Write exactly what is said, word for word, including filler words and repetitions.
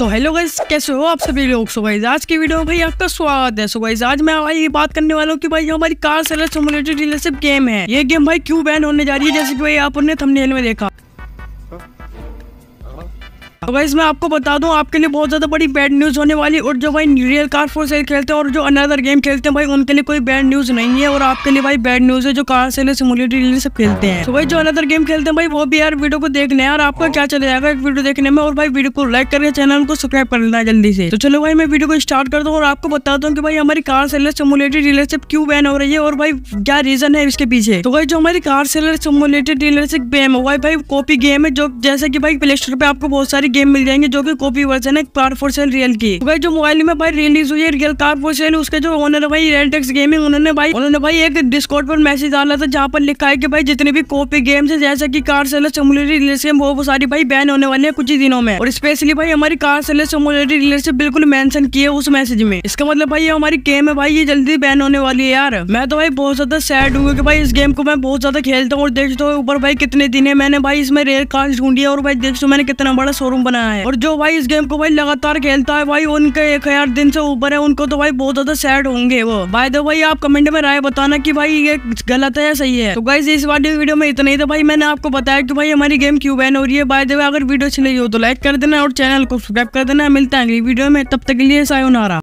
तो hello guys, कैसे हो आप सभी लोग। सो गाइस आज की वीडियो में भाई आपका स्वागत है। सो गाइस आज मैं भाई ये बात करने वाला हूँ कि भाई हमारी car seller simulator dealership game है, ये गेम भाई क्यों बैन होने जा रही है, जैसे कि भाई आपने थंबनेल में देखा। तो गाइस मैं आपको बता दूं, आपके लिए बहुत ज्यादा बड़ी बैड न्यूज होने वाली। और जो भाई रियल कार फॉर सेल खेलते हैं और जो अनदर गेम खेलते हैं भाई, उनके लिए कोई बैड न्यूज नहीं है। और आपके लिए भाई बैड न्यूज है जो कार सेलर सिमुलेटर डीलरशिप खेलते हैं। तो भाई जो अनदर गेम खेलते हैं भाई वो भी यार वीडियो को देख लें यार, आपका क्या चले जाएगा एक वीडियो देखने में। और भाई वीडियो को लाइक करके चैनल को सब्सक्राइब कर लेना जल्दी से। तो चलो भाई मैं वीडियो को स्टार्ट कर दूं और आपको बताता हूँ कि भाई हमारी कार सेलर सिमुलेटर डीलरशिप क्यों बैन हो रही है और भाई क्या रीजन है इसके पीछे। तो भाई जो हमारी car seller simulator dealership game है भाई कॉपी गेम है, जो जैसे कि भाई प्ले स्टोर पे आपको बहुत सारी गेम मिल जाएंगे जो कॉपी वर्जन है कार फॉर सेल रियल की। तो भाई जो मोबाइल में भाई रिलीज हुई है रियल कार फॉर सेल, उसके जो ओनर है भाई रेलटेक्स गेमिंग, उन्होंने भाई उन्होंने भाई एक डिस्कॉर्ड पर मैसेज डाला था जहां पर लिखा है कि भाई जितने भी कॉपी गेम्स है जैसे कि कार सेलर सिमुलेटर डीलरशिप वो सारी भाई बैन होने वाली है कुछ ही दिनों में। और स्पेशली भाई हमारी कार सेलर सिमुलेटर डीलरशिप बिल्कुल मेंशन की है उस मैसेज में। इसका मतलब भाई ये हमारी गेम है भाई ये जल्दी बैन होने वाली है यार। मैं तो भाई बहुत ज्यादा सैड हूँ कि भाई इस गेम को मैं बहुत ज्यादा खेलता हूँ और देखते हो ऊपर भाई कितने दिन है मैंने भाई इसमें रेयर कार ढूंढी है और भाई देखो मैंने कितना बड़ा शोरूम बनाया है। और जो भाई इस गेम को भाई लगातार खेलता है भाई उनके एक हजार दिन से ऊपर है, उनको तो भाई बहुत ज्यादा सैड होंगे वो। बाय द भाई आप कमेंट में राय बताना कि भाई ये गलत है या सही है। तो गाइस इस वाली वीडियो में इतना ही था भाई, मैंने आपको बताया कि भाई हमारी गेम क्यों बैन हो रही है। बाय द वे अगर वीडियो अच्छी लगी हो तो लाइक कर देना और चैनल को सब्सक्राइब कर देना। मिलता है अगली वीडियो में, तब तक के लिए सायोनारा।